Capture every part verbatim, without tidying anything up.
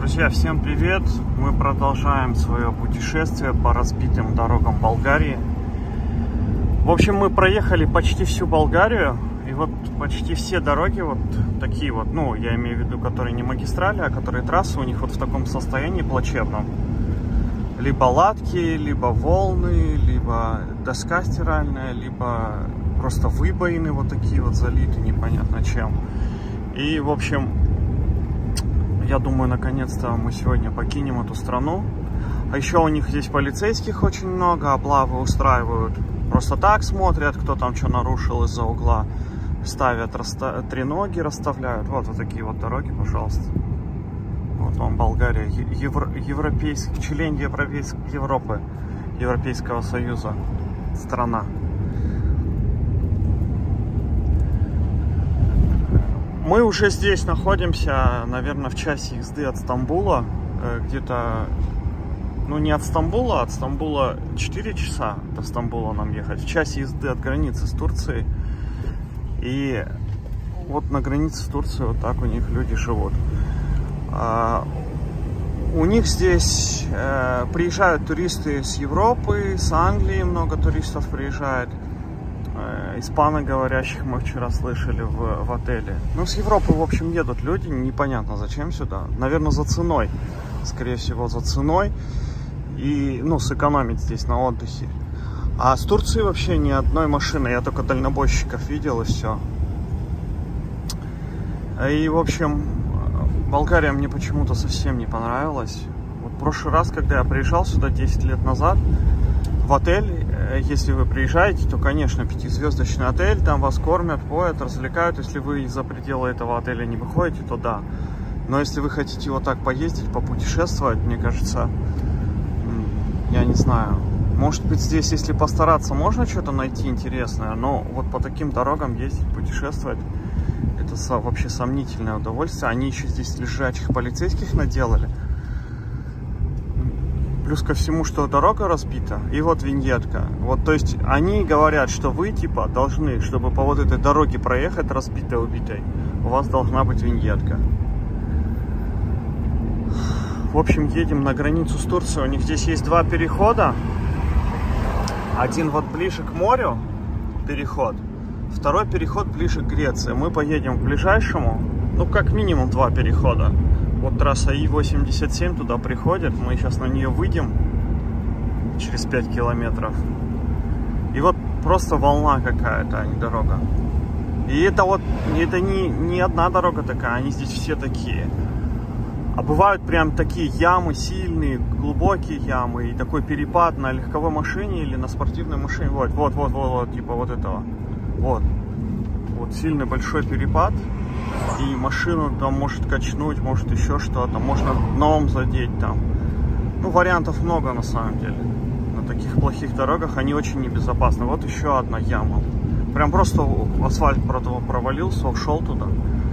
Друзья, всем привет! Мы продолжаем свое путешествие по разбитым дорогам Болгарии. В общем, мы проехали почти всю Болгарию, и вот почти все дороги вот такие вот, ну, я имею в виду, которые не магистрали, а которые трассы, у них вот в таком состоянии плачевном. Либо латки, либо волны, либо доска стиральная, либо просто выбоины вот такие вот залиты непонятно чем. И, в общем, я думаю, наконец-то мы сегодня покинем эту страну. А еще у них здесь полицейских очень много, облавы устраивают. Просто так смотрят, кто там что нарушил из-за угла. Ставят расста... треноги, расставляют. Вот, вот такие вот дороги, пожалуйста. Вот вам Болгария, Евро... европейский, член Европейс... Европы, Европейского Союза страна. Мы уже здесь находимся, наверное, в часе езды от Стамбула. Где-то, ну не от Стамбула, от Стамбула четыре часа до Стамбула нам ехать. В часе езды от границы с Турцией. И вот на границе с Турцией вот так у них люди живут. У них здесь приезжают туристы с Европы, с Англии много туристов приезжает. Испаноговорящих мы вчера слышали в, в отеле. Ну, с Европы, в общем, едут люди, непонятно зачем сюда. Наверное, за ценой. Скорее всего, за ценой. И, ну, сэкономить здесь на отдыхе. А с Турции вообще ни одной машины. Я только дальнобойщиков видел, и все. И, в общем, Болгария мне почему-то совсем не понравилась. Вот в прошлый раз, когда я приезжал сюда десять лет назад, в отель, если вы приезжаете, то, конечно, пятизвездочный отель, там вас кормят, поят, развлекают. Если вы за пределы этого отеля не выходите, то да. Но если вы хотите вот так поездить, попутешествовать, мне кажется, я не знаю, может быть, здесь, если постараться, можно что-то найти интересное, но вот по таким дорогам ездить, путешествовать, это вообще сомнительное удовольствие. Они еще здесь лежачих полицейских наделали. Плюс ко всему, что дорога разбита, и вот виньетка. Вот, то есть, они говорят, что вы, типа, должны, чтобы по вот этой дороге проехать разбитой, убитой, у вас должна быть виньетка. В общем, едем на границу с Турцией. У них здесь есть два перехода. Один вот ближе к морю переход, второй переход ближе к Греции. Мы поедем к ближайшему, ну, как минимум два перехода. Вот трасса И восемьдесят семь туда приходит. Мы сейчас на нее выйдем через пять километров. И вот просто волна какая-то, а не дорога. И это вот, это не, не одна дорога такая, они здесь все такие. А бывают прям такие ямы сильные, глубокие ямы. И такой перепад на легковой машине или на спортивной машине. Вот, вот, вот, вот, вот типа вот этого. Вот. Вот сильный большой перепад. И машину там может качнуть, может еще что-то, можно дном задеть там. Ну, вариантов много на самом деле. На таких плохих дорогах они очень небезопасны. Вот еще одна яма. Прям просто асфальт провалился, ушел туда.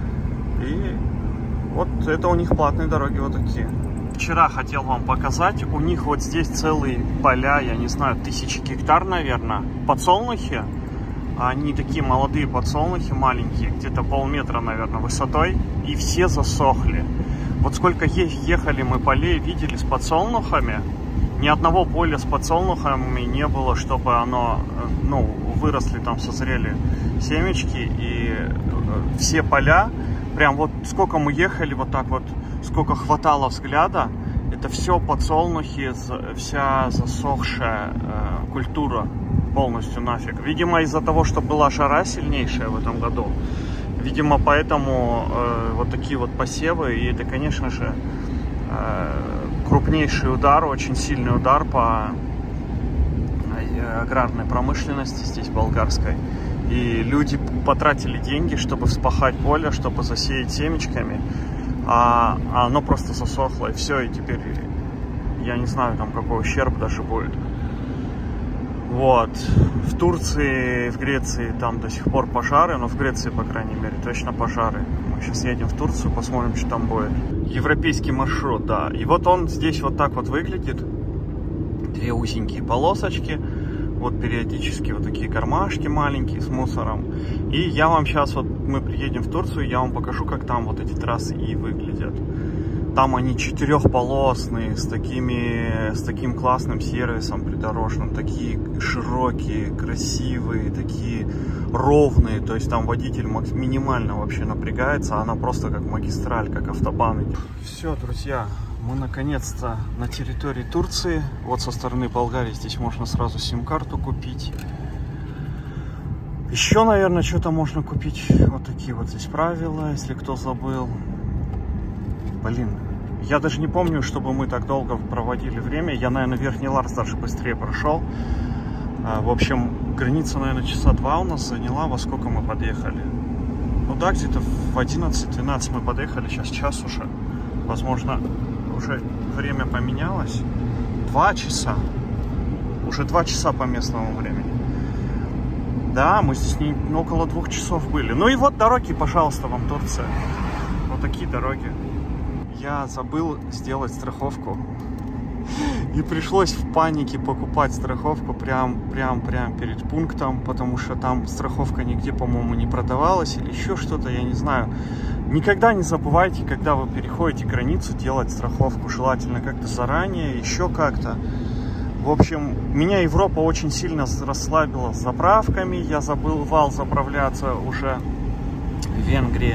И вот это у них платные дороги вот такие. Вчера хотел вам показать, у них вот здесь целые поля, я не знаю, тысячи гектар, наверное, подсолнухи. Они такие молодые подсолнухи, маленькие, где-то полметра, наверное, высотой, и все засохли. Вот сколько ехали мы полей, видели с подсолнухами, ни одного поля с подсолнухами не было, чтобы оно, ну, выросли, там созрели семечки, и все поля, прям вот сколько мы ехали, вот так вот, сколько хватало взгляда, это все подсолнухи, вся засохшая э, культура. Полностью нафиг. Видимо, из-за того, что была жара сильнейшая в этом году. Видимо, поэтому э, вот такие вот посевы. И это, конечно же, э, крупнейший удар, очень сильный удар по аграрной промышленности здесь, болгарской. И люди потратили деньги, чтобы вспахать поле, чтобы засеять семечками. А, а оно просто засохло. И все, и теперь я не знаю, там какой ущерб даже будет. Вот, в Турции, в Греции там до сих пор пожары, но в Греции, по крайней мере, точно пожары. Мы сейчас едем в Турцию, посмотрим, что там будет. Европейский маршрут, да. И вот он здесь вот так вот выглядит. Две узенькие полосочки, вот периодически вот такие кармашки маленькие с мусором. И я вам сейчас, вот мы приедем в Турцию, я вам покажу, как там вот эти трассы и выглядят. Там они четырехполосные, с, такими, с таким классным сервисом придорожным, такие широкие, красивые, такие ровные. То есть там водитель минимально вообще напрягается, а она просто как магистраль, как автобан. Все, друзья, мы наконец-то на территории Турции. Вот со стороны Болгарии здесь можно сразу сим-карту купить. Еще, наверное, что-то можно купить. Вот такие вот здесь правила, если кто забыл. Блин, я даже не помню, чтобы мы так долго проводили время. Я, наверное, Верхний Ларс даже быстрее прошел. В общем, граница, наверное, часа два у нас заняла. Во сколько мы подъехали? Ну да, где-то в одиннадцать-двенадцать мы подъехали. Сейчас час уже. Возможно, уже время поменялось. Два часа. Уже два часа по местному времени. Да, мы здесь не, около двух часов были. Ну и вот дороги, пожалуйста, вам Турция. Вот такие дороги. Я забыл сделать страховку. И пришлось в панике покупать страховку прям, прям, прям перед пунктом, потому что там страховка нигде, по-моему, не продавалась или еще что-то, я не знаю. Никогда не забывайте, когда вы переходите границу, делать страховку. Желательно как-то заранее, еще как-то. В общем, меня Европа очень сильно расслабила с заправками. Я забывал заправляться уже в Венгрии.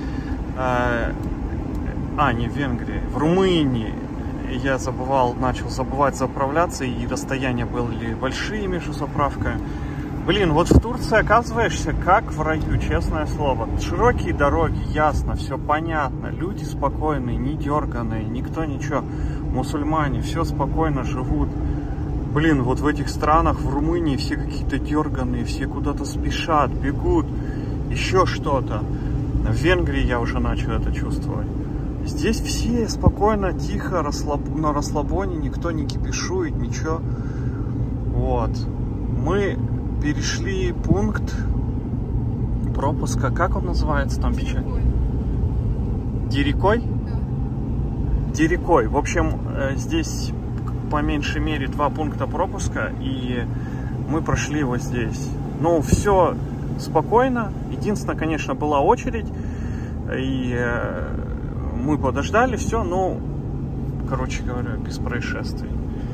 А, не в Венгрии, в Румынии я забывал, начал забывать заправляться, и расстояния были большие между заправками. Блин, вот в Турции оказываешься как в раю, честное слово. Широкие дороги, ясно, все понятно, люди спокойные, не дерганые, никто ничего. Мусульмане, все спокойно живут. Блин, вот в этих странах, в Румынии, все какие-то дерганые, все куда-то спешат, бегут, еще что-то. В Венгрии я уже начал это чувствовать. Здесь все спокойно, тихо, расслаб... на расслабоне, никто не кипишует, ничего. Вот. Мы перешли пункт пропуска. Как он называется там печать? Дерекой? Да. Дерекой. В общем, здесь по меньшей мере два пункта пропуска, и мы прошли вот здесь. Ну, все спокойно. Единственное, конечно, была очередь, и мы подождали, все, ну, короче говоря, без происшествий.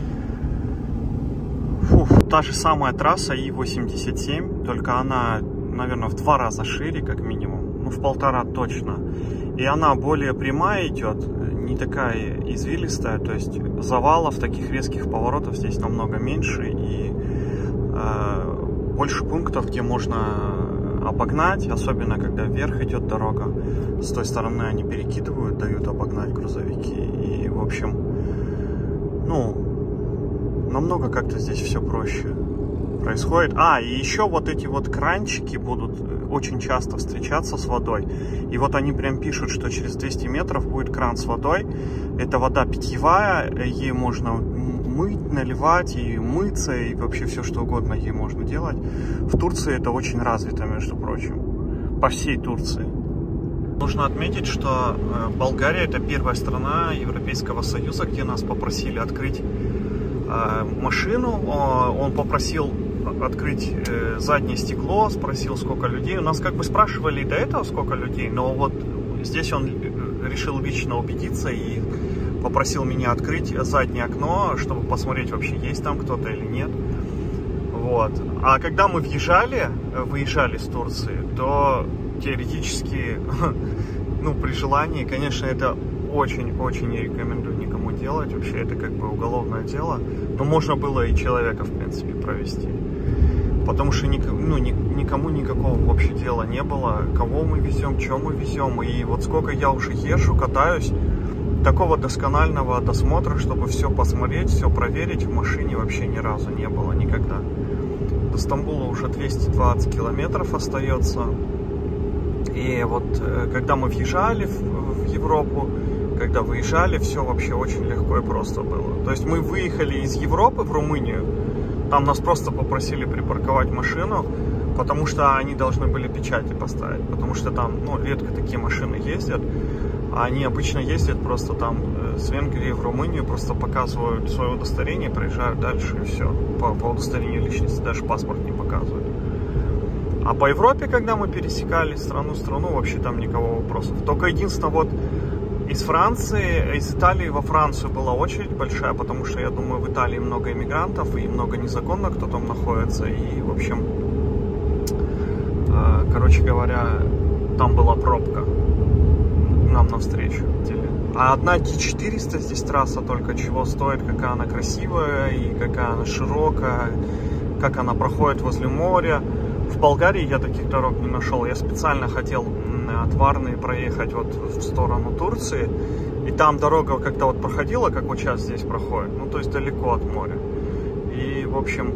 Фух, та же самая трасса И восемьдесят семь, только она, наверное, в два раза шире, как минимум, ну, в полтора точно. И она более прямая идет, не такая извилистая, то есть завалов, таких резких поворотов здесь намного меньше, и э, больше пунктов, где можно обогнать, особенно когда вверх идет дорога. С той стороны они перекидывают, дают обогнать грузовики. И, в общем, ну, намного как-то здесь все проще происходит. А, и еще вот эти вот кранчики будут очень часто встречаться с водой. И вот они прям пишут, что через двести метров будет кран с водой. Это вода питьевая, ей можно мыть, наливать и мыться, и вообще все что угодно ей можно делать. В Турции это очень развито, между прочим, по всей Турции. Нужно отметить, что Болгария — это первая страна Европейского Союза, где нас попросили открыть машину. Он попросил открыть заднее стекло, спросил, сколько людей. У нас как бы спрашивали и до этого, сколько людей, но вот здесь он решил лично убедиться и попросил меня открыть заднее окно, чтобы посмотреть, вообще есть там кто-то или нет. Вот. А когда мы въезжали, выезжали с Турции, то теоретически, ну, при желании, конечно, это очень-очень не рекомендую никому делать. Вообще, это как бы уголовное дело. Но можно было и человека, в принципе, провести. Потому что ну, никому никакого вообще дела не было. Кого мы везем, что мы везем. И вот сколько я уже езжу, катаюсь, такого досконального досмотра, чтобы все посмотреть, все проверить, в машине вообще ни разу не было, никогда. До Стамбула уже двести двадцать километров остается. И вот когда мы въезжали в Европу, когда выезжали, все вообще очень легко и просто было. То есть мы выехали из Европы в Румынию, там нас просто попросили припарковать машину, потому что они должны были печати поставить, потому что там, ну, редко такие машины ездят, а они обычно ездят просто там с Венгрии в Румынию, просто показывают свое удостоверение, проезжают дальше и все. По, по удостоверению личности даже паспорт не показывают. А по Европе, когда мы пересекали страну-страну, вообще там никого вопросов. Только единственное, вот Из Франции, из Италии во Францию была очередь большая, потому что, я думаю, в Италии много иммигрантов и много незаконно кто там находится. И, в общем, короче говоря, там была пробка нам навстречу. А одна Т четыреста здесь трасса только чего стоит, какая она красивая и какая она широкая, как она проходит возле моря. В Болгарии я таких дорог не нашел. Я специально хотел от Варны проехать вот в сторону Турции. И там дорога как-то вот проходила, как вот сейчас здесь проходит. Ну, то есть далеко от моря. И, в общем,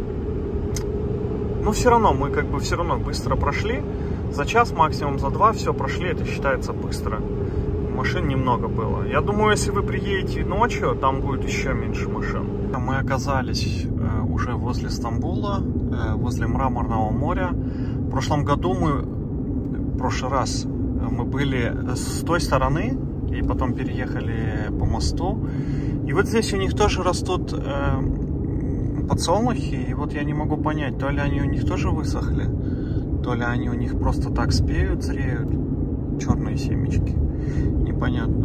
ну, все равно, мы как бы все равно быстро прошли. За час, максимум за два, все прошли, это считается быстро. Машин немного было. Я думаю, если вы приедете ночью, там будет еще меньше машин. Мы оказались э, уже возле Стамбула, э, возле Мраморного моря. В прошлом году мы, в прошлый раз мы были с той стороны и потом переехали по мосту. И вот здесь у них тоже растут э, подсолнухи. И вот я не могу понять, то ли они у них тоже высохли, то ли они у них просто так спеют, зреют, черные семечки. Непонятно.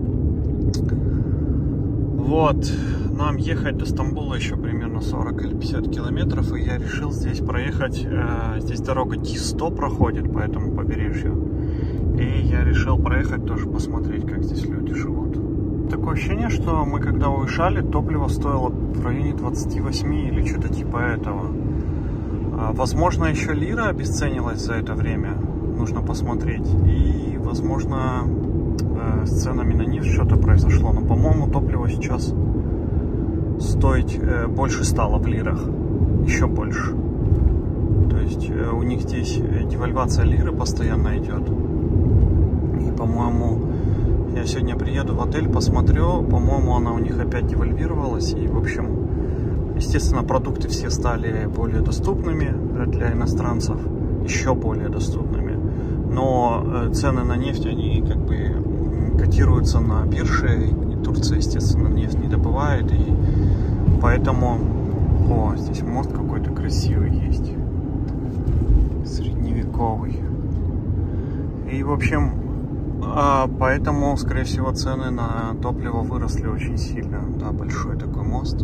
Вот, нам ехать до Стамбула еще примерно сорок или пятьдесят километров, и я решил здесь проехать. Э, здесь дорога Т сто проходит по этому побережью, и я решил проехать тоже посмотреть, как здесь люди живут. Такое ощущение, что мы когда уезжали, топливо стоило в районе двадцати восьми или что-то типа этого. А, возможно, еще лира обесценилась за это время. Нужно посмотреть. И, возможно, э, с ценами на нефть что-то произошло. Но, по-моему, топливо сейчас стоить э, больше стало в лирах. Еще больше. То есть э, у них здесь девальвация лиры постоянно идет. И, по-моему, я сегодня приеду в отель, посмотрю. По-моему, она у них опять девальвировалась. И, в общем, естественно, продукты все стали более доступными для иностранцев. Еще более доступными. Но цены на нефть, они как бы котируются на бирже, и Турция, естественно, нефть не добывает, и поэтому... О, здесь мост какой-то красивый есть, средневековый. И, в общем, поэтому, скорее всего, цены на топливо выросли очень сильно. Да, большой такой мост.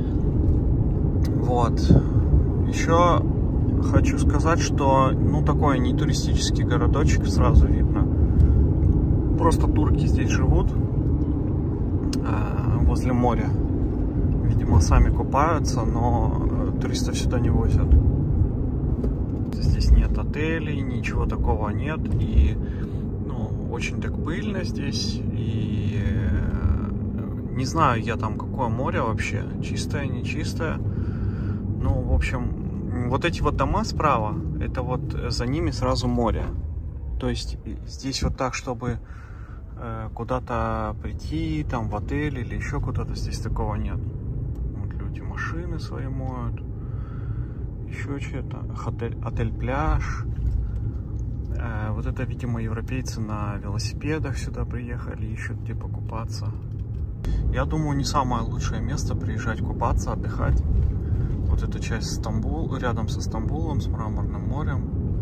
Вот. Еще... Хочу сказать, что, ну, такой не туристический городочек, сразу видно. Просто турки здесь живут, э, возле моря. Видимо, сами купаются, но туристов сюда не возят. Здесь нет отелей, ничего такого нет. И, ну, очень так пыльно здесь. И э, не знаю я там, какое море вообще, чистое, нечистое. Ну, в общем... Вот эти вот дома справа, это вот за ними сразу море. То есть здесь вот так, чтобы э, куда-то прийти, там в отель или еще куда-то, здесь такого нет. Вот люди машины свои моют. Еще что-то. Отель, отель-пляж. Э, вот это, видимо, европейцы на велосипедах сюда приехали, ищут где покупаться. Я думаю, не самое лучшее место приезжать купаться, отдыхать. Вот эта часть Стамбул, рядом со Стамбулом, с Мраморным морем.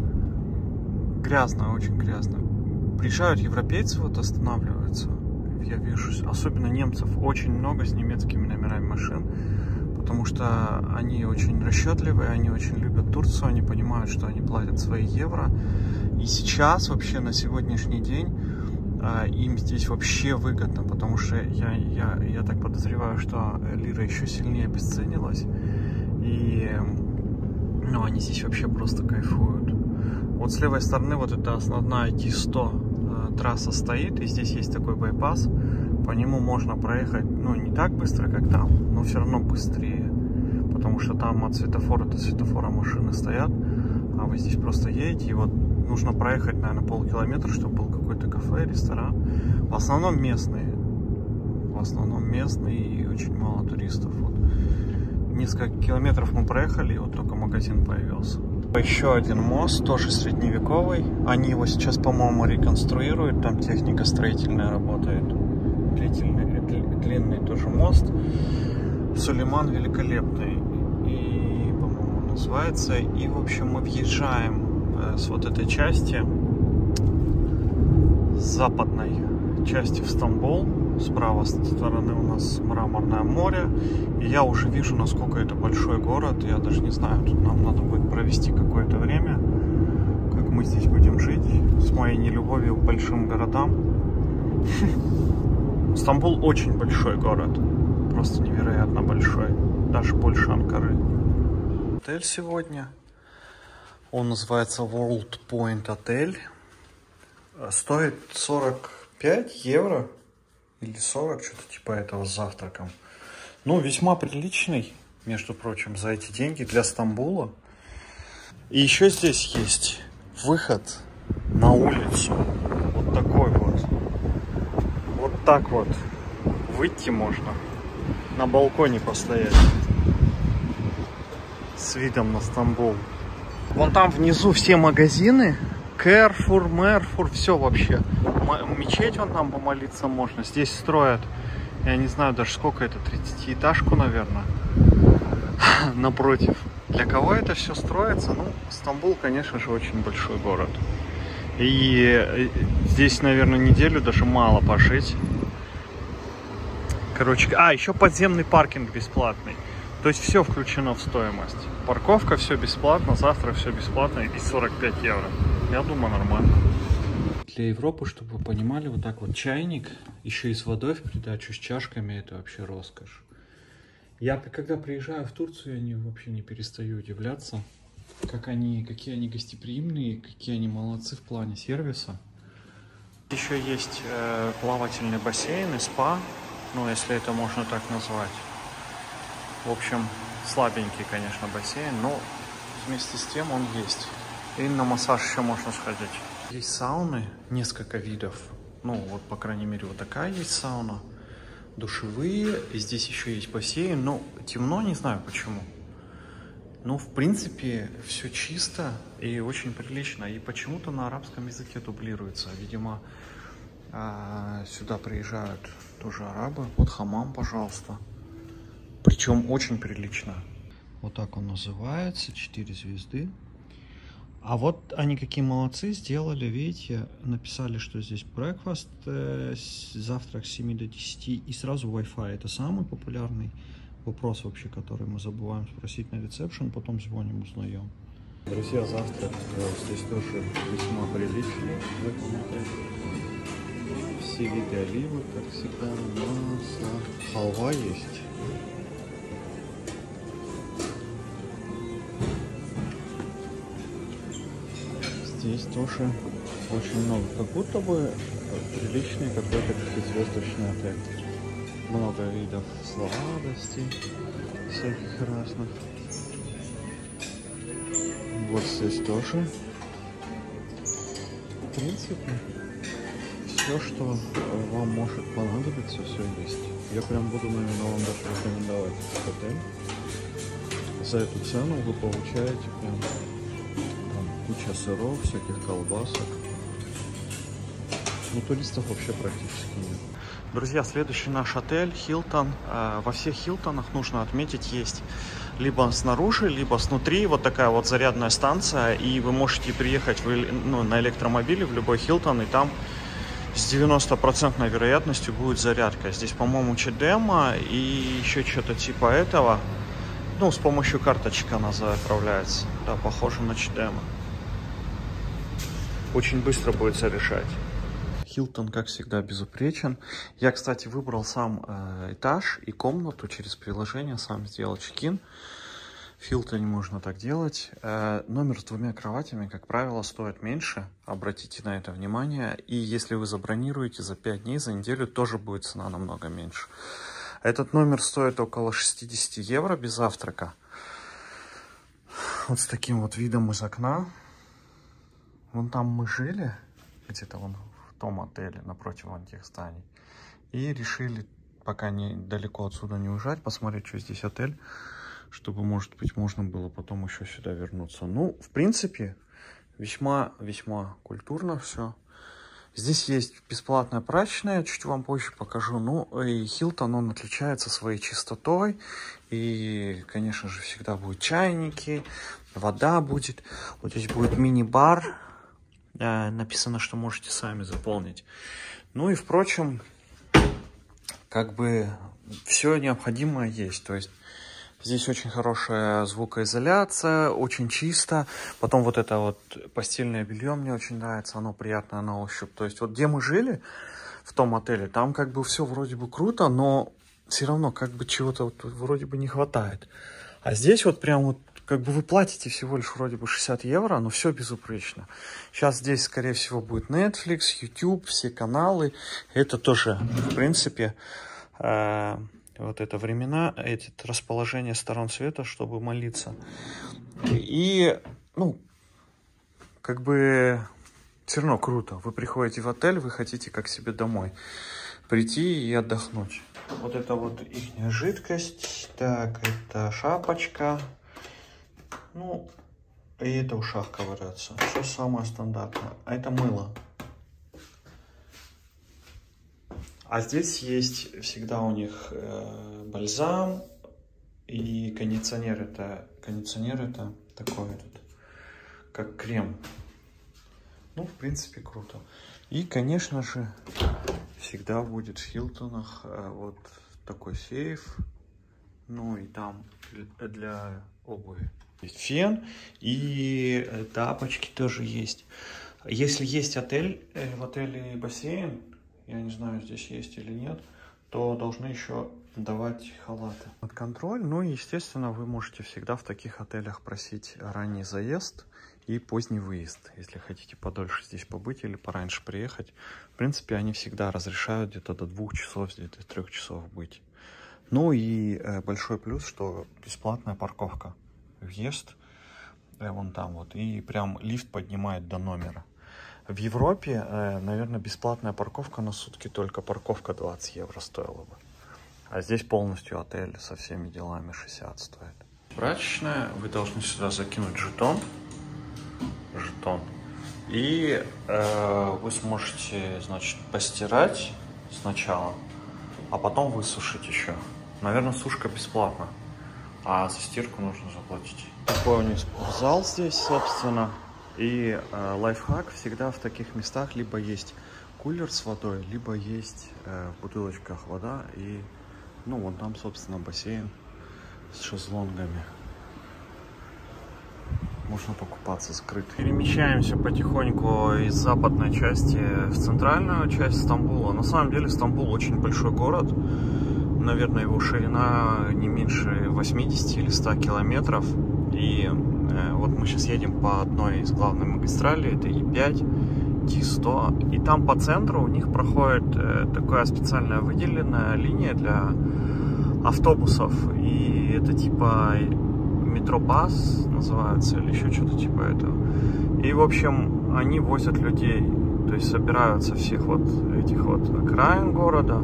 Грязно, очень грязно. Приезжают европейцы, вот останавливаются. Я вижу, особенно немцев, очень много с немецкими номерами машин. Потому что они очень расчетливые, они очень любят Турцию, они понимают, что они платят свои евро. И сейчас, вообще, на сегодняшний день, им здесь вообще выгодно, потому что я, я, я так подозреваю, что лира еще сильнее обесценилась. И, ну, они здесь вообще просто кайфуют. Вот с левой стороны вот эта основная Т сто э, трасса стоит, и здесь есть такой байпас. По нему можно проехать, ну, не так быстро, как там, но все равно быстрее. Потому что там от светофора до светофора машины стоят, а вы здесь просто едете, и вот нужно проехать, наверное, полкилометра, чтобы был какой-то кафе, ресторан. В основном местные. В основном местные, и очень мало туристов. Вот. Несколько километров мы проехали, и вот только магазин появился. Еще один мост, тоже средневековый. Они его сейчас, по-моему, реконструируют. Там техника строительная работает. Длительный, длинный тоже мост. Сулейман Великолепный. И, по-моему, называется. И, в общем, мы въезжаем с вот этой части, с западной части в Стамбул. Справа стороны у нас Мраморное море. И я уже вижу, насколько это большой город. Я даже не знаю, тут нам надо будет провести какое-то время, как мы здесь будем жить, с моей нелюбовью к большим городам. Стамбул очень большой город. Просто невероятно большой. Даже больше Анкары. Отель сегодня. Он называется World Point Отель. Стоит сорок пять евро или сорок, что-то типа этого, с завтраком. Ну, весьма приличный, между прочим, за эти деньги для Стамбула. И еще здесь есть выход на улицу. Вот такой вот. Вот так вот выйти можно. На балконе постоять. С видом на Стамбул. Вон там внизу все магазины. Carrefour, Merfour, все вообще. Мечеть вон там помолиться можно. Здесь строят, я не знаю даже сколько это, тридцатиэтажку, наверное, напротив. Для кого это все строится? Ну, Стамбул, конечно же, очень большой город. И здесь, наверное, неделю даже мало пожить. Короче, а, еще подземный паркинг бесплатный. То есть все включено в стоимость. Парковка, все бесплатно, завтрак все бесплатно и сорок пять евро. Я думаю, нормально. Для Европы, чтобы вы понимали, вот так вот чайник, еще и с водой в придачу, с чашками, это вообще роскошь. Я, когда приезжаю в Турцию, я не, вообще не перестаю удивляться, как они, какие они гостеприимные, какие они молодцы в плане сервиса. Еще есть э, плавательный бассейн и спа, ну, если это можно так назвать. В общем, слабенький, конечно, бассейн, но вместе с тем он есть. И на массаж еще можно сходить. Есть сауны, несколько видов. Ну, вот, по крайней мере, вот такая есть сауна. Душевые. И здесь еще есть бассейн. Ну, темно, не знаю почему. Ну, в принципе, все чисто и очень прилично. И почему-то на арабском языке дублируется. Видимо, сюда приезжают тоже арабы. Вот хамам, пожалуйста. Причем очень прилично. Вот так он называется. четыре звезды. А вот они какие молодцы сделали. Видите, написали, что здесь breakfast, э, завтрак с семи до десяти и сразу Wi-Fi. Это самый популярный вопрос вообще, который мы забываем спросить на ресепшн. Потом звоним, узнаем. Друзья, завтрак здесь тоже весьма приличный. Все виды оливы, как всегда, масло. Халва есть. Здесь тоже очень много. Как будто бы приличный какой-то пятизвездочный отель. Много видов сладостей, всяких разных. Вот здесь тоже. В принципе, все, что вам может понадобиться, все есть. Я прям буду, наверное, вам даже рекомендовать этот отель. За эту цену вы получаете прям куча сыров, всяких колбасок. Ну, туристов вообще практически нет. Друзья, следующий наш отель Hilton. Во всех Хилтонах, нужно отметить, есть либо снаружи, либо снутри вот такая вот зарядная станция. И вы можете приехать в, ну, на электромобиле в любой Hilton, и там с девяноста процентной вероятностью будет зарядка. Здесь, по-моему, ЧДМа и еще что-то типа этого. Ну, с помощью карточек она заправляется. Да, похоже на ЧДМа. Очень быстро будет зарешать. Hilton, как всегда, безупречен. Я, кстати, выбрал сам э, этаж и комнату через приложение, сам сделал чекин. В Hilton можно так делать. Э, номер с двумя кроватями, как правило, стоит меньше. Обратите на это внимание. И если вы забронируете за пять дней, за неделю, тоже будет цена намного меньше. Этот номер стоит около шестидесяти евро без завтрака. Вот с таким вот видом из окна. Вон там мы жили, где-то вон в том отеле, напротив вон тех зданий. И решили, пока не, далеко отсюда не уезжать, посмотреть, что здесь отель, чтобы, может быть, можно было потом еще сюда вернуться. Ну, в принципе, весьма-весьма культурно все. Здесь есть бесплатная прачечная, чуть вам позже покажу. Ну, и Hilton, он отличается своей чистотой. И, конечно же, всегда будут чайники, вода будет. Вот здесь будет мини-бар. Написано, что можете сами заполнить. Ну и, впрочем, как бы все необходимое есть. То есть здесь очень хорошая звукоизоляция, очень чисто. Потом вот это вот постельное белье мне очень нравится, оно приятное на ощупь. То есть вот где мы жили, в том отеле, там как бы все вроде бы круто, но все равно как бы чего-то вот вроде бы не хватает. А здесь вот прям вот как бы вы платите всего лишь вроде бы шестьдесят евро, но все безупречно. Сейчас здесь, скорее всего, будет Netflix, YouTube, все каналы. Это тоже, в принципе, э, вот это времена, эти расположения сторон света, чтобы молиться. И, ну, как бы все равно круто. Вы приходите в отель, вы хотите как себе домой прийти и отдохнуть. Вот это вот их жидкость. Так, это шапочка. Ну, и это в ушах ковыряться. Все самое стандартное. А это мыло. А здесь есть всегда у них э, бальзам и кондиционер. Это кондиционер это такой этот, как крем. Ну, в принципе, круто. И, конечно же, всегда будет в Хилтонах э, вот такой сейф. Ну и там для, для обуви. Есть фен и тапочки тоже есть. Если есть отель, в отеле бассейн, я не знаю, здесь есть или нет, то должны еще давать халаты. Под контроль, ну и, естественно, вы можете всегда в таких отелях просить ранний заезд и поздний выезд. Если хотите подольше здесь побыть или пораньше приехать, в принципе, они всегда разрешают где-то до двух часов, где-то до трех часов быть. Ну и э, большой плюс, что бесплатная парковка. Въезд э, вон там вот, и прям лифт поднимает до номера. В Европе, э, наверное, бесплатная парковка на сутки, только парковка двадцать евро стоила бы. А здесь полностью отель со всеми делами шестьдесят стоит. Прачечная, вы должны сюда закинуть жетон. Жетон. И э, вы сможете, значит, постирать сначала, а потом высушить еще. Наверное, сушка бесплатна, а за стирку нужно заплатить. Такой у них зал здесь, собственно. И э, лайфхак: всегда в таких местах либо есть кулер с водой, либо есть э, в бутылочках вода. И, ну, вон там, собственно, бассейн с шезлонгами. Можно покупаться скрыто. Перемещаемся потихоньку из западной части в центральную часть Стамбула. На самом деле Стамбул очень большой город. Наверное, его ширина не меньше восьмидесяти или ста километров. И э, вот мы сейчас едем по одной из главных магистралей, это И пять, Ди сто. И там по центру у них проходит э, такая специальная выделенная линия для автобусов. И это типа метробас называется, или еще что-то типа этого. И, в общем, они возят людей, то есть собираются всех вот этих вот окраин города,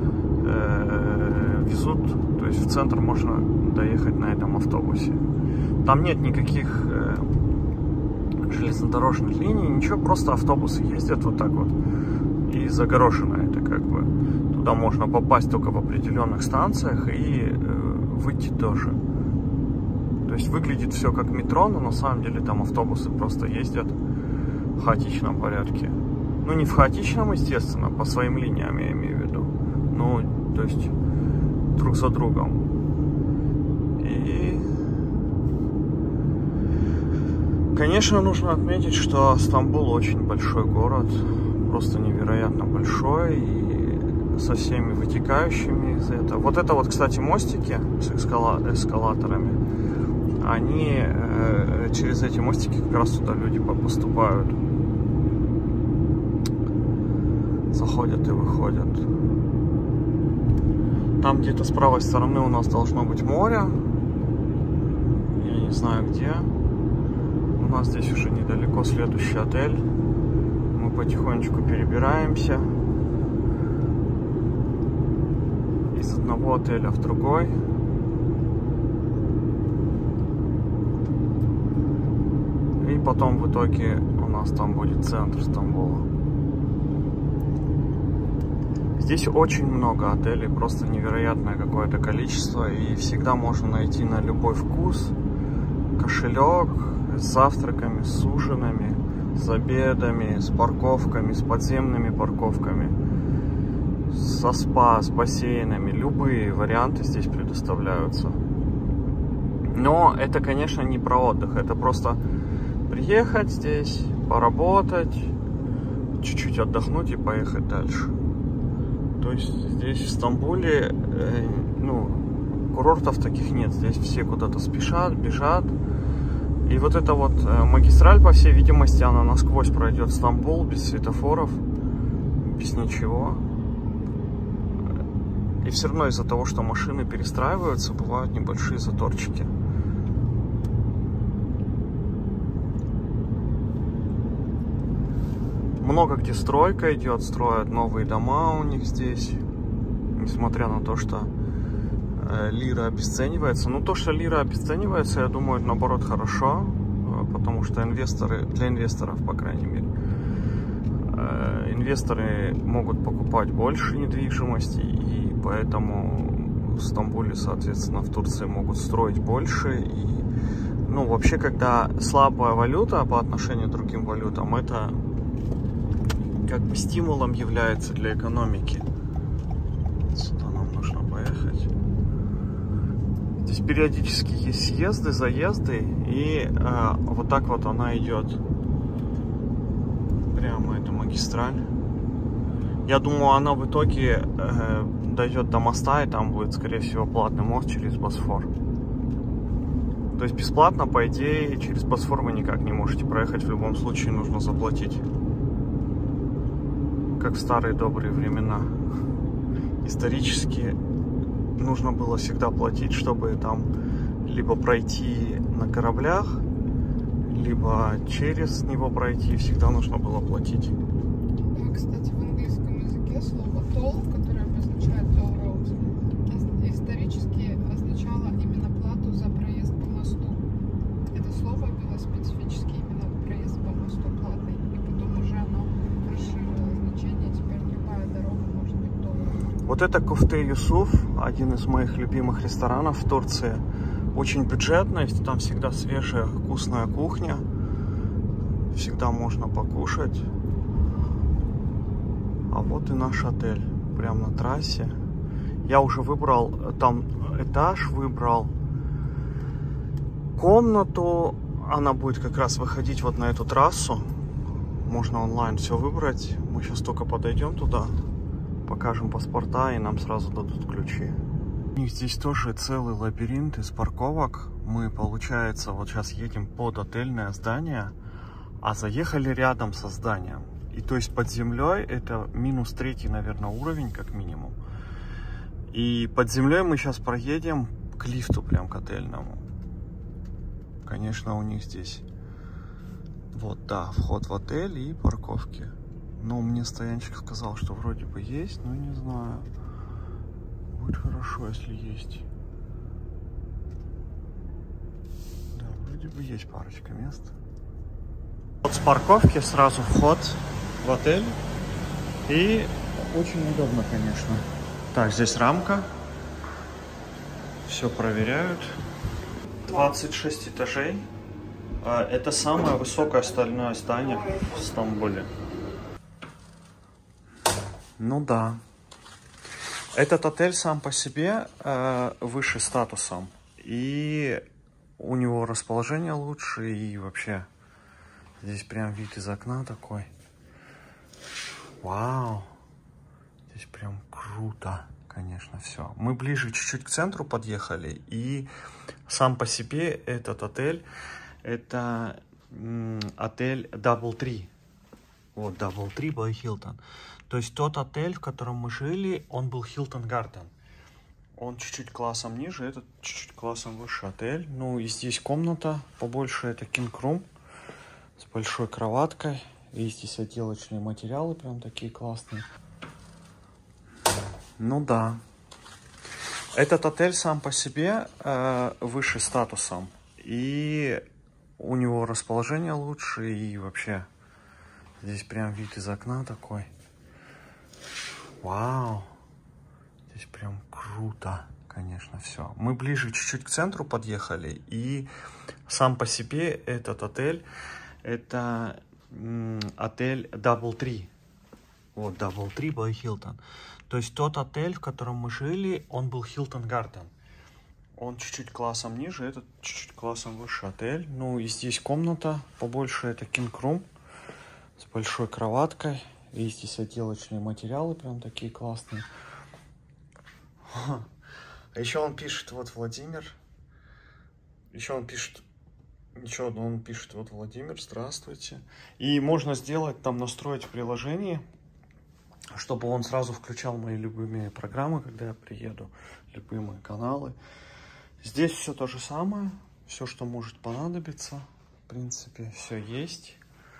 э, везут, то есть в центр можно доехать на этом автобусе. Там нет никаких э, железнодорожных линий, ничего, просто автобусы ездят вот так вот. И загорожено это как бы. Туда можно попасть только в определенных станциях и э, выйти тоже. То есть выглядит все как метро, но на самом деле там автобусы просто ездят в хаотичном порядке. Ну, не в хаотичном, естественно, по своим линиям я имею в виду. Ну, то есть друг за другом. И, конечно, нужно отметить, что Стамбул очень большой город. Просто невероятно большой. И со всеми вытекающими из этого. Вот это вот, кстати, мостики с эскала... эскалаторами. Они э, через эти мостики как раз туда люди поступают. Заходят и выходят. Там где-то с правой стороны у нас должно быть море. Я не знаю где. У нас здесь уже недалеко следующий отель. Мы потихонечку перебираемся из одного отеля в другой. И потом в итоге у нас там будет центр Стамбула. Здесь очень много отелей, просто невероятное какое-то количество. И всегда можно найти на любой вкус кошелек с завтраками, с ужинами, с обедами, с парковками, с подземными парковками. со спа, с бассейнами, любые варианты здесь предоставляются. Но это, конечно, не про отдых, это просто приехать здесь, поработать, чуть-чуть отдохнуть и поехать дальше. То есть здесь в Стамбуле, э, ну, курортов таких нет, здесь все куда-то спешат, бежат. И вот эта вот э, магистраль, по всей видимости, она насквозь пройдет Стамбул, без светофоров, без ничего. И все равно из-за того, что машины перестраиваются, бывают небольшие заторчики. Много где стройка идет, строят новые дома у них здесь. Несмотря на то, что э, лира обесценивается. Но то, что лира обесценивается, я думаю, это наоборот хорошо. Потому что инвесторы, для инвесторов, по крайней мере, э, инвесторы могут покупать больше недвижимости. И поэтому в Стамбуле, соответственно, в Турции могут строить больше. И, ну, вообще, когда слабая валюта по отношению к другим валютам, это как бы стимулом является для экономики. Сюда нам нужно поехать. Здесь периодически есть съезды, заезды, и э, вот так вот она идет. Прямо эта магистраль. Я думаю, она в итоге э, дойдет до моста, и там будет, скорее всего, платный мост через Босфор. То есть бесплатно, по идее, через Босфор вы никак не можете проехать. В любом случае нужно заплатить. Как в старые добрые времена. Исторически нужно было всегда платить, чтобы там либо пройти на кораблях, либо через него пройти. Всегда нужно было платить. Да, кстати, в английском языке слово toll, которое обозначает toll road, исторически означало именно плату за проезд по мосту. Это слово было специфически именно проезд по мосту платный, и потом уже оно расширило значение. Теперь любая дорога может быть toll road. Вот это Кофте Юсуф, один из моих любимых ресторанов в Турции. Очень бюджетный, там всегда свежая вкусная кухня. Всегда можно покушать. А вот и наш отель, прямо на трассе. Я уже выбрал, там этаж выбрал. Комнату, она будет как раз выходить вот на эту трассу. Можно онлайн все выбрать. Мы сейчас только подойдем туда. Покажем паспорта, и нам сразу дадут ключи. У них здесь тоже целый лабиринт из парковок. Мы, получается, вот сейчас едем под отельное здание, а заехали рядом со зданием. И то есть под землей это минус третий, наверное, уровень, как минимум. И под землей мы сейчас проедем к лифту, прям к отельному. Конечно, у них здесь вот, да, вход в отель и парковки. Но мне стоянщик сказал, что вроде бы есть, но не знаю. Будет хорошо, если есть. Да, вроде бы есть парочка мест. Вот с парковки сразу вход в отель. И очень удобно, конечно. Так, здесь рамка. Все проверяют. двадцать шесть этажей. Это самое высокое стальное здание в Стамбуле. Ну да. Этот отель сам по себе э, выше статусом. И у него расположение лучше. И вообще здесь прям вид из окна такой. Вау. Здесь прям круто, конечно, все. Мы ближе чуть-чуть к центру подъехали. И сам по себе этот отель, это м, отель Даблтри. Вот, Даблтри by Hilton. То есть тот отель, в котором мы жили, он был Hilton Garden. Он чуть-чуть классом ниже, этот чуть-чуть классом выше отель. Ну и здесь комната побольше, это King Room с большой кроваткой. И здесь отделочные материалы прям такие классные. Ну да. Этот отель сам по себе э, выше статусом. И у него расположение лучше. И вообще здесь прям вид из окна такой. Вау. Здесь прям круто, конечно, все. Мы ближе чуть-чуть к центру подъехали. И сам по себе этот отель, это м, отель Даблтри. Вот, Даблтри by Hilton. То есть тот отель, в котором мы жили, он был Hilton Garden. Он чуть-чуть классом ниже, этот чуть-чуть классом выше отель. Ну и здесь комната побольше, это King Room с большой кроваткой. И здесь отделочные материалы прям такие классные. А еще он пишет, вот Владимир. Еще он пишет, ничего, он пишет, вот Владимир, здравствуйте. И можно сделать, там настроить в приложении, чтобы он сразу включал мои любимые программы, когда я приеду, любимые каналы. Здесь все то же самое, все, что может понадобиться, в принципе, все есть.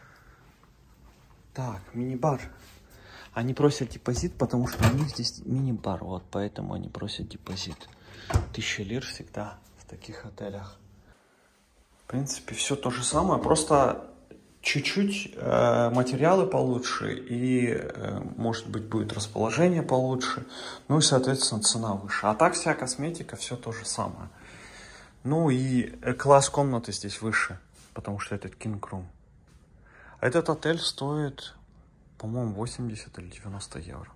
Так, мини-бар. Они просят депозит, потому что у них здесь мини-бар, вот поэтому они просят депозит. Тысяча лир всегда в таких отелях. В принципе, все то же самое, просто чуть-чуть э, материалы получше и, э, может быть, будет расположение получше, ну и, соответственно, цена выше. А так вся косметика, все то же самое. Ну и класс комнаты здесь выше, потому что это King Room. Этот отель стоит, по-моему, восемьдесят или девяносто евро.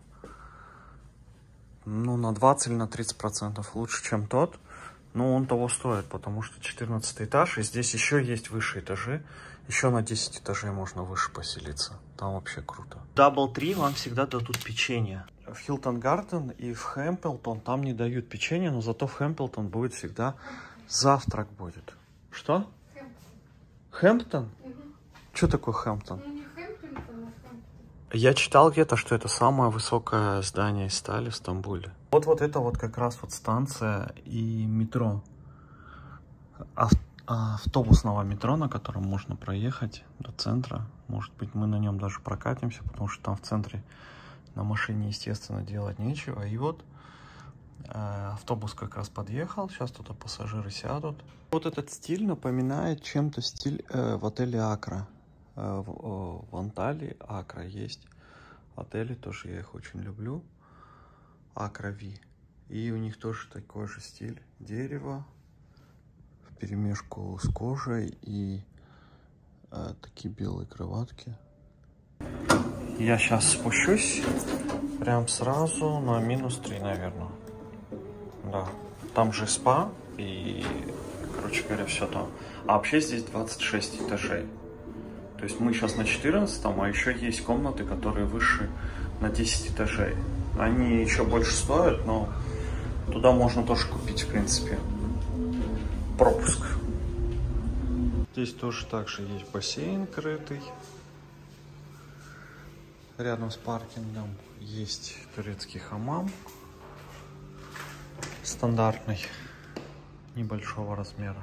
Ну, на двадцать или на тридцать процентов лучше, чем тот. Но он того стоит, потому что четырнадцатый этаж, и здесь еще есть высшие этажи. Еще на десять этажей можно выше поселиться. Там вообще круто. Дабл три вам всегда дадут печенье. В Hilton Garden и в Хэмптон там не дают печенье, но зато в Хэмптон будет всегда завтрак будет. Что? Хэмптон? Угу. Что такое Хэмптон? Ну, не Хэмптон, а Хэмптон. Я читал где-то, что это самое высокое здание из стали в Стамбуле. Вот вот это вот как раз вот станция и метро. Ав автобусного метро, на котором можно проехать до центра. Может быть, мы на нем даже прокатимся, потому что там в центре на машине, естественно, делать нечего. И вот э, автобус как раз подъехал. Сейчас туда пассажиры сядут. Вот этот стиль напоминает чем-то стиль э, в отеле Акра. Э, в, э, в Анталии Акра есть отели, тоже я их очень люблю. Акра Ви. И у них тоже такой же стиль. Дерево вперемешку с кожей и э, такие белые кроватки. Я сейчас спущусь прям сразу на минус три, наверное. Да. Там же спа и, короче говоря, все там. А вообще здесь двадцать шесть этажей. То есть мы сейчас на четырнадцатом, а еще есть комнаты, которые выше на десять этажей. Они еще больше стоят, но туда можно тоже купить, в принципе, пропуск. Здесь тоже также есть бассейн крытый. Рядом с паркингом есть турецкий хамам. Стандартный, небольшого размера.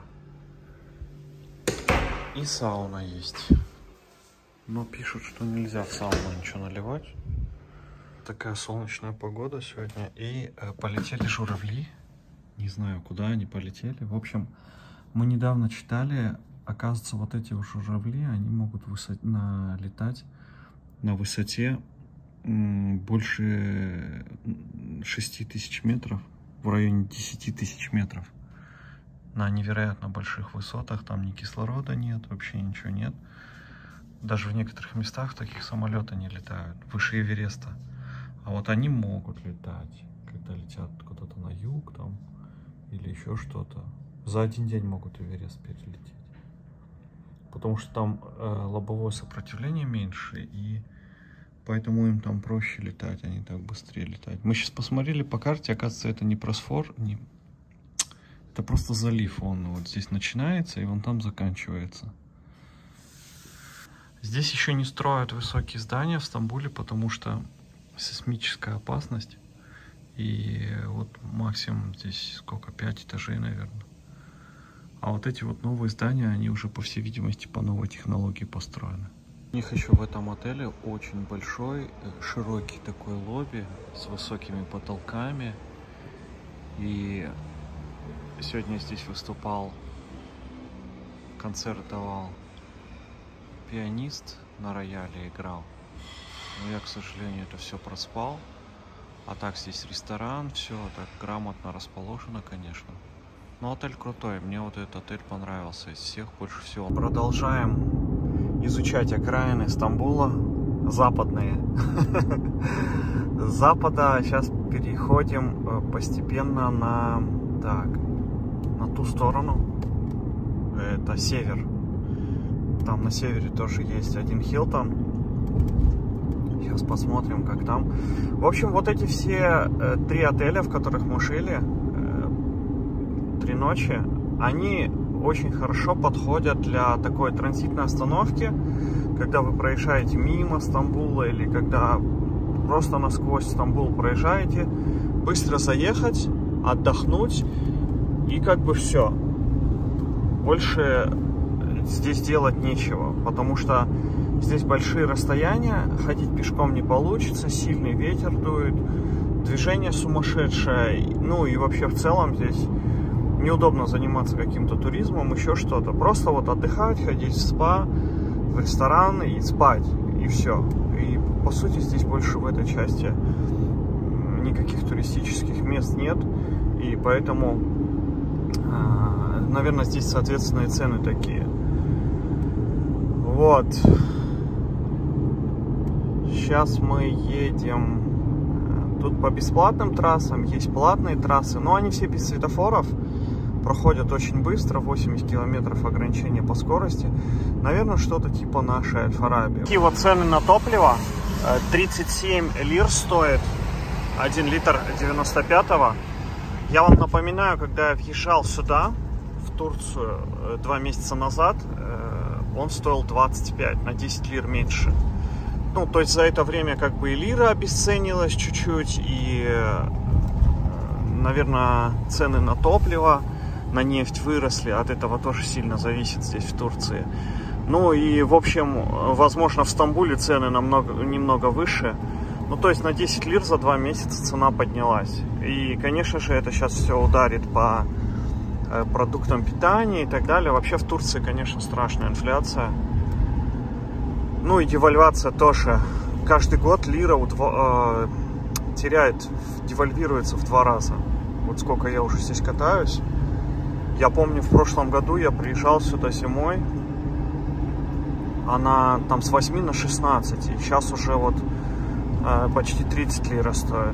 И сауна есть. Но пишут, что нельзя в сауну ничего наливать. Такая солнечная погода сегодня. И э, полетели журавли. Не знаю, куда они полетели. В общем, мы недавно читали, оказывается, вот эти вот журавли, они могут высот... на... летать на высоте м, больше шести тысяч метров, в районе десяти тысяч метров. На невероятно больших высотах, там ни кислорода нет, вообще ничего нет. Даже в некоторых местах таких самолеты не летают, выше Эвереста. А вот они могут летать, когда летят куда-то на юг там или еще что-то. За один день могут Эверест перелететь. Потому что там э, лобовое сопротивление меньше, и поэтому им там проще летать, они так быстрее летают. Мы сейчас посмотрели по карте, оказывается, это не просфор, не... это просто залив. Он вот здесь начинается, и вон там заканчивается. Здесь еще не строят высокие здания в Стамбуле, потому что сейсмическая опасность. И вот максимум здесь сколько, пять этажей, наверное. А вот эти вот новые здания, они уже, по всей видимости, по новой технологии построены. У них еще в этом отеле очень большой, широкий такой лобби с высокими потолками. И сегодня здесь выступал, концерт давал пианист, на рояле играл. Но я, к сожалению, это все проспал. А так здесь ресторан, все так грамотно расположено, конечно. Но отель крутой, мне вот этот отель понравился из всех больше всего. Продолжаем изучать окраины Стамбула, западные. С запада сейчас переходим постепенно на, так, на ту сторону. Это север. Там на севере тоже есть один Хилтон. Сейчас посмотрим, как там. В общем, вот эти все э, три отеля, в которых мы жили, э, три ночи, они очень хорошо подходят для такой транзитной остановки, когда вы проезжаете мимо Стамбула или когда просто насквозь Стамбул проезжаете, быстро заехать, отдохнуть и как бы все. Больше здесь делать нечего, потому что здесь большие расстояния, ходить пешком не получится, сильный ветер дует, движение сумасшедшее, ну и вообще в целом здесь неудобно заниматься каким-то туризмом, еще что-то. Просто вот отдыхать, ходить в спа, в ресторан и спать, и все. И по сути здесь больше в этой части никаких туристических мест нет, и поэтому, наверное, здесь соответственные цены такие. Вот. Сейчас мы едем тут по бесплатным трассам, есть платные трассы, но они все без светофоров, проходят очень быстро, восемьдесят километров ограничения по скорости. Наверное, что-то типа нашей Аль-Фараби. Такие вот цены на топливо. тридцать семь лир стоит один литр девяносто пятого. Я вам напоминаю, когда я въезжал сюда, в Турцию, два месяца назад, он стоил двадцать пять, на десять лир меньше. Ну, то есть за это время как бы и лира обесценилась чуть-чуть, и, наверное, цены на топливо, на нефть выросли. От этого тоже сильно зависит здесь, в Турции. Ну и, в общем, возможно, в Стамбуле цены намного, немного выше. Ну, то есть на десять лир за два месяца цена поднялась. И, конечно же, это сейчас все ударит по продуктам питания и так далее. Вообще в Турции, конечно, страшная инфляция. Ну и девальвация тоже. Каждый год лира удво... э, теряет, девальвируется в два раза. Вот сколько я уже здесь катаюсь. Я помню, в прошлом году я приезжал сюда зимой. Она там с восьми на шестнадцать. И сейчас уже вот э, почти тридцать лир стоит.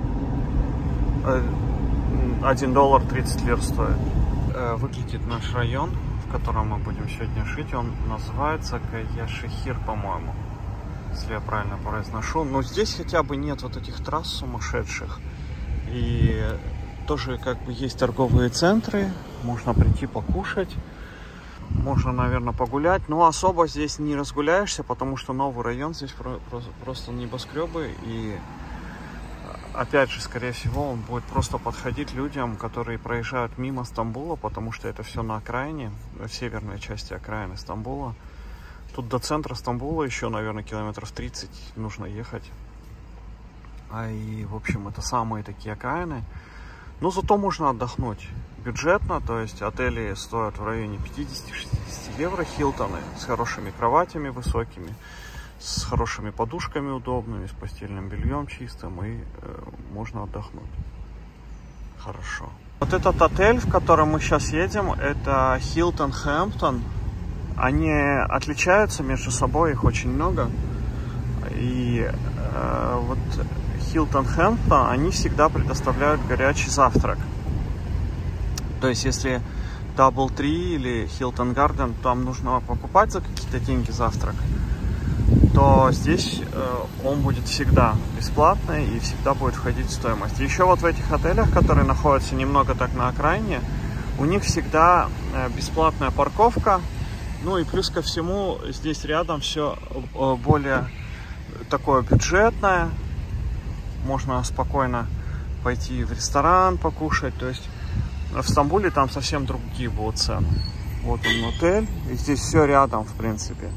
один доллар тридцать лир стоит. Выглядит наш район, в котором мы будем сегодня жить. Он называется Каяшехир, по-моему, если я правильно произношу. Но здесь хотя бы нет вот этих трасс сумасшедших. И тоже как бы есть торговые центры. Можно прийти покушать. Можно, наверное, погулять. Но особо здесь не разгуляешься, потому что новый район. Здесь просто небоскребы. И опять же, скорее всего, он будет просто подходить людям, которые проезжают мимо Стамбула, потому что это все на окраине, в северной части окраины Стамбула. Тут до центра Стамбула еще, наверное, километров тридцать нужно ехать. А и, в общем, это самые такие окраины. Но зато можно отдохнуть бюджетно, то есть отели стоят в районе пятидесяти-шестидесяти евро, Хилтоны с хорошими кроватями высокими, с хорошими подушками удобными, с постельным бельем чистым, и э, можно отдохнуть. Хорошо. Вот этот отель, в котором мы сейчас едем, это Hilton Hampton. Они отличаются между собой, их очень много. И э, вот Hilton Hampton, они всегда предоставляют горячий завтрак. То есть, если DoubleTree или Hilton Garden, там нужно покупать за какие-то деньги завтрак, то здесь э, он будет всегда бесплатный и всегда будет входить в стоимость. Еще вот в этих отелях, которые находятся немного так на окраине, у них всегда э, бесплатная парковка. Ну и плюс ко всему, здесь рядом все э, более такое бюджетное. Можно спокойно пойти в ресторан покушать. То есть в Стамбуле там совсем другие будут цены. Вот он отель, и здесь все рядом, в принципе.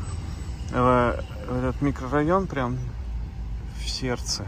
Этот микрорайон прям в сердце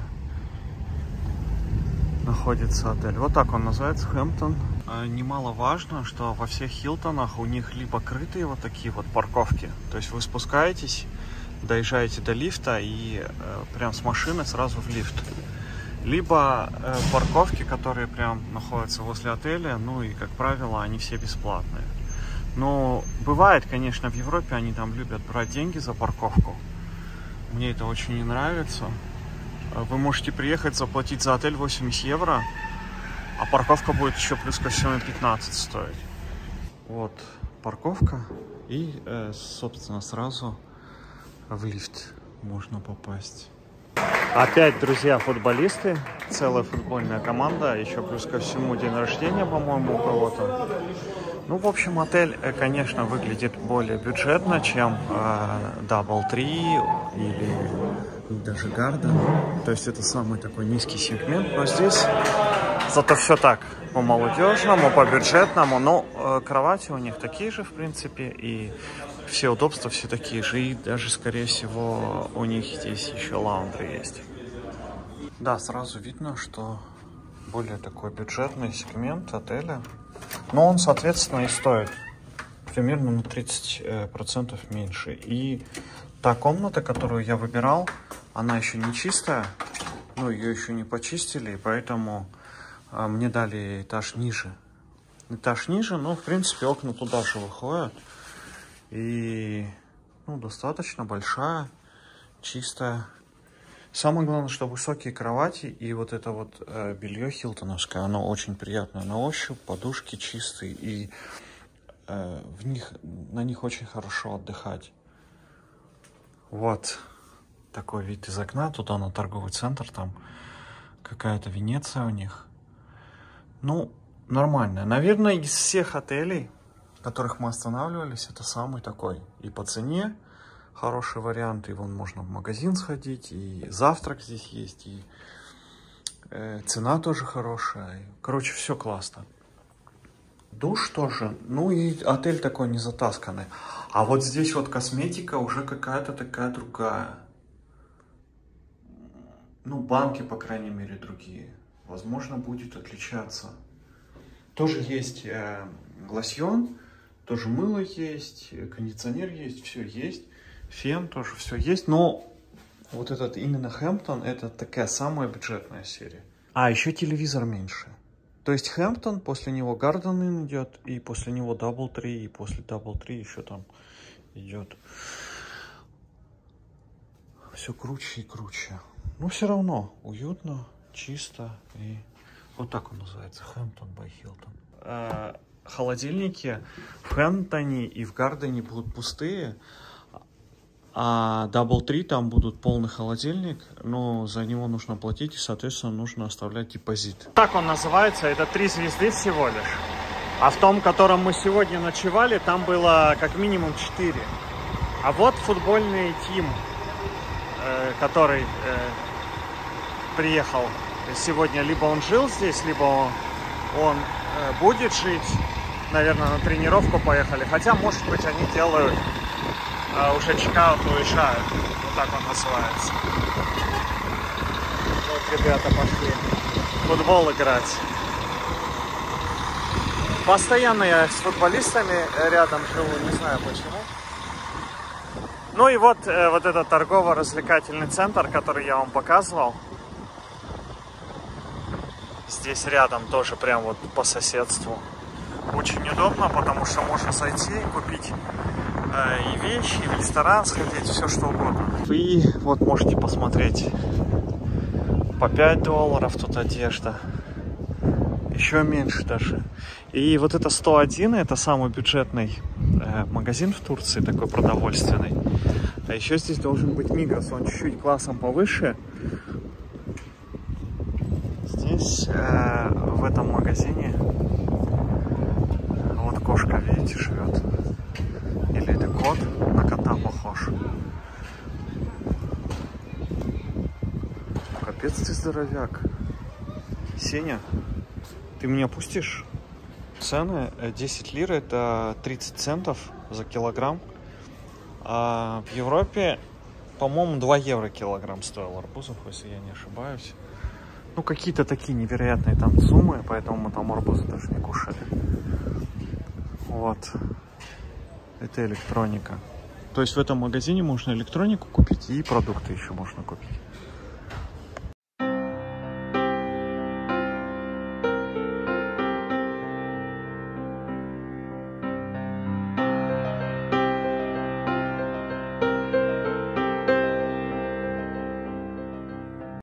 находится отель. Вот так он называется, Хэмптон. Немаловажно, что во всех Хилтонах у них либо крытые вот такие вот парковки, то есть вы спускаетесь, доезжаете до лифта и э, прям с машины сразу в лифт, либо э, парковки, которые прям находятся возле отеля, ну и, как правило, они все бесплатные. Но бывает, конечно, в Европе они там любят брать деньги за парковку. Мне это очень не нравится. вы можете приехать, заплатить за отель восемьдесят евро, а парковка будет еще плюс ко всему пятнадцать стоить. Вот парковка, и, э, собственно, сразу в лифт можно попасть. Опять, друзья, футболисты, целая футбольная команда, еще плюс ко всему день рождения, по-моему, у кого-то. Ну, в общем, отель, конечно, выглядит более бюджетно, чем Дабл три или даже Гарден. То есть это самый такой низкий сегмент, но здесь зато все так, по-молодежному, по-бюджетному. Но э, кровати у них такие же, в принципе, и все удобства все такие же. И даже, скорее всего, у них здесь еще лаундри есть. Да, сразу видно, что более такой бюджетный сегмент отеля. Но он, соответственно, и стоит примерно на тридцать процентов меньше. И та комната, которую я выбирал, она еще не чистая. Ну, ее еще не почистили, и поэтому а, мне дали этаж ниже. Этаж ниже, но, в принципе, окна туда же выходят. И, ну, достаточно большая, чистая. Самое главное, что высокие кровати и вот это вот э, белье хилтоновское, оно очень приятное на ощупь, подушки чистые, и э, в них, на них очень хорошо отдыхать. Вот такой вид из окна, туда на торговый центр, там какая-то Венеция у них. Ну, нормально. Наверное, из всех отелей, в которых мы останавливались, это самый такой и по цене хороший вариант, и вон можно в магазин сходить, и завтрак здесь есть, и э, цена тоже хорошая. Короче, все классно. Душ тоже, ну и отель такой не затасканный. А вот здесь вот косметика уже какая-то такая другая. Ну, банки, по крайней мере, другие. Возможно, будет отличаться. Тоже есть э, лосьон, тоже мыло есть, кондиционер есть, все есть. Фен тоже, все есть, но вот этот именно Хэмптон, это такая самая бюджетная серия. А, еще телевизор меньше. То есть Хэмптон, после него Гарден Инн идет, и после него Дабл три, и после Дабл три еще там идет. Все круче и круче. Но все равно уютно, чисто, и вот так он называется, Хэмптон бай Хилтон. Холодильники в Хэмптоне и в Гардене будут пустые. А Дабл три там будут полный холодильник, но за него нужно платить, и, соответственно, нужно оставлять депозит. Так он называется, это три звезды всего лишь. А в том, котором мы сегодня ночевали, там было как минимум четыре. А вот футбольный тим, э, который э, приехал сегодня. Либо он жил здесь, либо он, он э, будет жить. Наверное, на тренировку поехали. Хотя, может быть, они делают... Uh, уже чекаут, уезжают. Вот так он называется. Вот ребята пошли в футбол играть. Постоянно я с футболистами рядом живу, не знаю почему. Ну и вот, э, вот этот торгово-развлекательный центр, который я вам показывал. Здесь рядом тоже прям вот по соседству. Очень удобно, потому что можно зайти и купить и вещи, и в ресторан сходить, все что угодно. И вот можете посмотреть, по пять долларов тут одежда, еще меньше даже. И вот это сто один, это самый бюджетный э, магазин в Турции, такой продовольственный. А еще здесь должен быть Мигрос, он чуть-чуть классом повыше. Здесь э, в этом магазине вот кошка, видите, живет. Или это кот, на кота похож. Капец ты здоровяк. Сеня, ты меня пустишь? Цены десять лир, это тридцать центов за килограмм. А в Европе, по-моему, два евро килограмм стоил арбузов, если я не ошибаюсь. Ну, какие-то такие невероятные там суммы, поэтому мы там арбузы даже не кушали. Вот. Это электроника. То есть в этом магазине можно электронику купить и продукты еще можно купить.